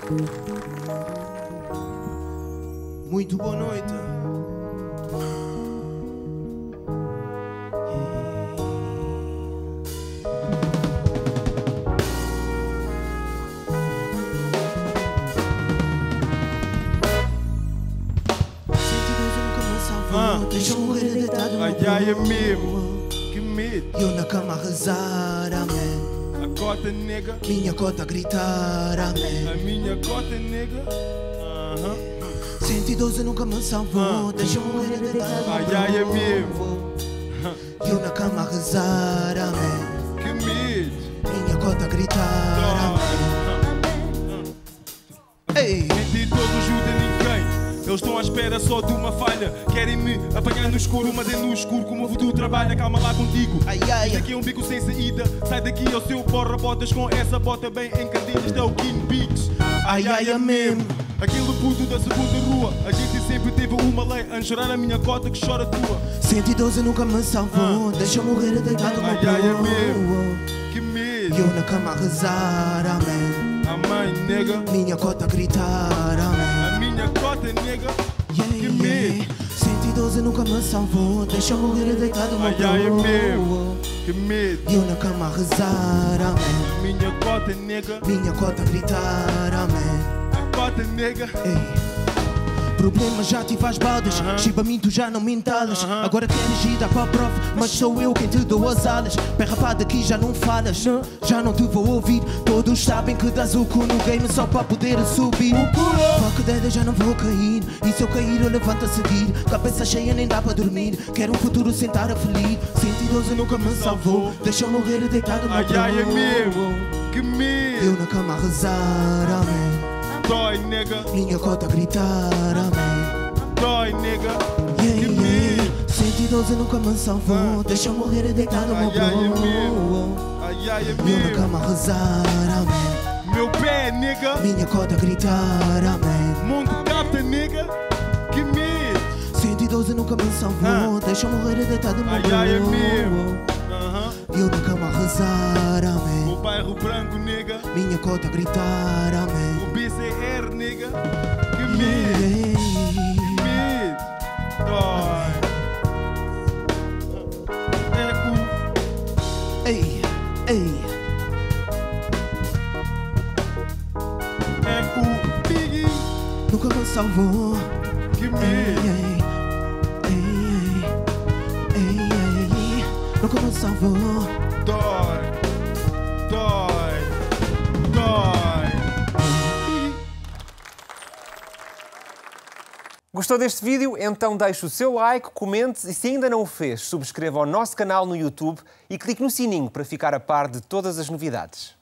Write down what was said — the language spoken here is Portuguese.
Muito boa noite. Deixa-me morrer deitado no Ai, é mesmo. Que medo. eu na cama a rezar, amém. A cota, nega. Minha cota a gritar, amém. A minha cota, nega. 112 nunca me salvou. Deixa-me morrer deitado no Ai, é mesmo. eu na cama a rezar, amém. Que medo. Minha cota a gritar, amém. Ei. Mentir todo ajuda ninguém. Eles estão à espera só de uma falha. Querem me apanhar no escuro, mas é no escuro como o futuro trabalha. Calma lá contigo. Ai, ai. Isto aqui é um bico sem saída. Sai daqui ao seu borra-botas com essa bota bem encardida. Isto é o King Beats. Ai, ai, é mesmo. Aquele puto da segunda rua. A gente sempre teve uma lei. A chorar a minha cota que chora a tua. 112 nunca me salvou. Deixa-me morrer deitado no Ai, ai, é mesmo. Que medo. eu na cama a rezar, amém. A mãe, nega. Minha cota a gritar, amém. A minha cota, nega. Yeah, Que medo. 112 nunca me salvou. Deixa-me morrer deitado no Ai, ai, é mesmo. Que medo. eu na cama a rezar, amém. A minha cota, nega. Minha cota a gritar, amém. A cota, nega. Ei. Problema já tive às baldas, chibamento já não me entalas. Agora queres ir dar para a prova, mas sou eu quem te dou as alas. Pé rapado aqui já não falas, já não te vou ouvir. Todos sabem que dás o cu no game só para poder subir. Fuck that, já não vou cair, e se eu cair eu levanto a seguir. Cabeça cheia nem dá para dormir, quero um futuro sem estar a felir. 112 nunca me salvou, deixa eu morrer deitado no Ai, ai, é mesmo. Que eu medo. na cama a rezar, amém. Dói, nega. Minha cota a gritar, amém. Dói, nega. Yeah, Que yeah. medo. 112 nunca me salvou. Deixa eu morrer deitado no Ai, ai, é bro. mesmo. Ai, ai, é Eu na mesmo. cama a rezar, amém. Meu pé, nega. Minha cota a gritar, amém. Mundo capta, nega. Que medo. 112 nunca me salvou. Deixa eu morrer deitado no Ai, bro. ai, é mesmo. Eu na cama a rezar, O amém. bairro branco, nega. Minha cota a gritar, amém. O BCR, nega. Que medo. Que medo. Dói. É Ei, ei. o Biggie. Nunca me salvou. Que Ei, medo. ei. Ei, ei, ei. Nunca me salvou. Dói. Dói. Dói. Gostou deste vídeo? Então deixe o seu like, comente e se ainda não o fez, subscreva o nosso canal no YouTube e clique no sininho para ficar a par de todas as novidades.